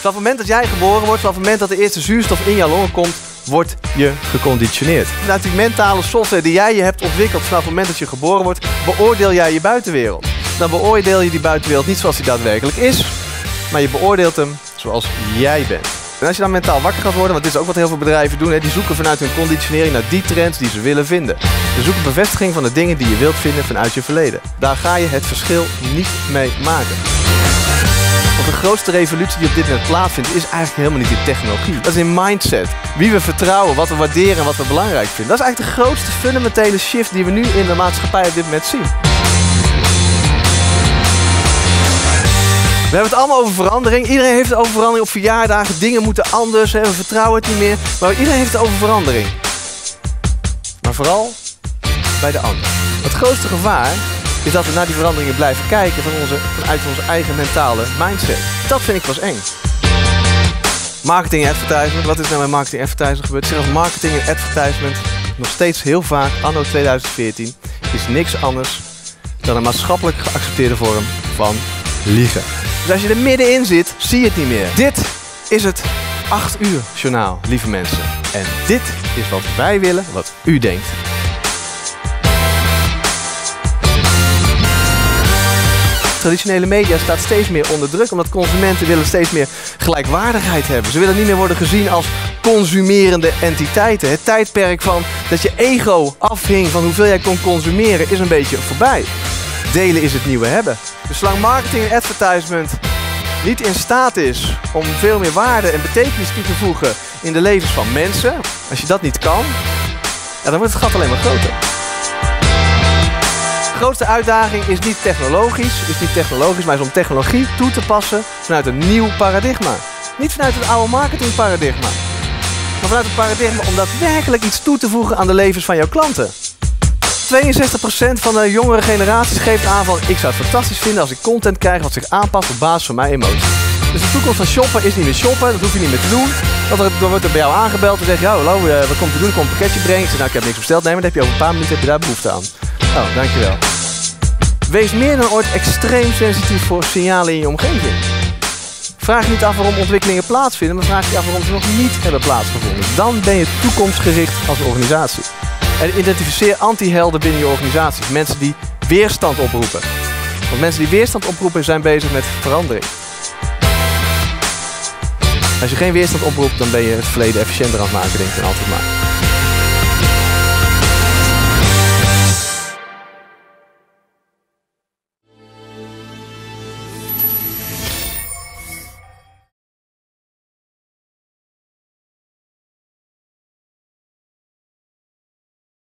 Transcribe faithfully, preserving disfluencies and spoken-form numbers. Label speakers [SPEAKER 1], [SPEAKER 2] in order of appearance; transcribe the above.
[SPEAKER 1] Vanaf het moment dat jij geboren wordt, vanaf het moment dat de eerste zuurstof in jouw longen komt, word je geconditioneerd. Vanuit die mentale software die jij je hebt ontwikkeld vanaf het moment dat je geboren wordt, beoordeel jij je buitenwereld. Dan beoordeel je die buitenwereld niet zoals die daadwerkelijk is, maar je beoordeelt hem zoals jij bent. En als je dan mentaal wakker gaat worden, want dit is ook wat heel veel bedrijven doen, hè, die zoeken vanuit hun conditionering naar die trends die ze willen vinden. Ze zoeken bevestiging van de dingen die je wilt vinden vanuit je verleden. Daar ga je het verschil niet mee maken. Want de grootste revolutie die op dit moment plaatsvindt, is eigenlijk helemaal niet in technologie. Dat is in mindset. Wie we vertrouwen, wat we waarderen en wat we belangrijk vinden. Dat is eigenlijk de grootste fundamentele shift die we nu in de maatschappij op dit moment zien. We hebben het allemaal over verandering. Iedereen heeft het over verandering op verjaardagen. Dingen moeten anders. Hè. We vertrouwen het niet meer. Maar iedereen heeft het over verandering. Maar vooral bij de ander. Het grootste gevaar is dat we naar die veranderingen blijven kijken van onze, vanuit onze eigen mentale mindset. Dat vind ik pas eng. Marketing en advertisement. Wat is nou met marketing en advertisement gebeurd? Ik zeg als marketing en advertisement nog steeds heel vaak, anno tweeduizend veertien, is niks anders dan een maatschappelijk geaccepteerde vorm van liegen. Dus als je er middenin zit, zie je het niet meer. Dit is het acht uur journaal, lieve mensen. En dit is wat wij willen, wat u denkt. Traditionele media staat steeds meer onder druk, omdat consumenten willen steeds meer gelijkwaardigheid hebben. Ze willen niet meer worden gezien als consumerende entiteiten. Het tijdperk van dat je ego afhing van hoeveel jij kon consumeren is een beetje voorbij. Delen is het nieuwe hebben. Dus zolang marketing en advertisement niet in staat is om veel meer waarde en betekenis toe te voegen in de levens van mensen, als je dat niet kan, ja, dan wordt het gat alleen maar groter. De grootste uitdaging is niet technologisch, is niet technologisch, maar is om technologie toe te passen vanuit een nieuw paradigma. Niet vanuit het oude marketingparadigma, maar vanuit het paradigma om daadwerkelijk iets toe te voegen aan de levens van jouw klanten. tweeënzestig procent van de jongere generaties geeft aan van ik zou het fantastisch vinden als ik content krijg wat zich aanpast op basis van mijn emoties. Dus de toekomst van shoppen is niet meer shoppen, dat hoef je niet meer te doen. Dan wordt er bij jou aangebeld en zeg je, ja, hallo, wat komt te doen? Ik kom een pakketje brengen. Ik zeg, nou, ik heb niks besteld. Nee, maar dan heb je over een paar minuten heb je daar behoefte aan. Oh, dankjewel. Wees meer dan ooit extreem sensitief voor signalen in je omgeving. Vraag je niet af waarom ontwikkelingen plaatsvinden, maar vraag je af waarom ze nog niet hebben plaatsgevonden. Dan ben je toekomstgericht als organisatie. En identificeer anti-helden binnen je organisatie. Mensen die weerstand oproepen. Want mensen die weerstand oproepen zijn bezig met verandering. Als je geen weerstand oproept, dan ben je het verleden efficiënter aan het maken, denk ik, dan altijd maar.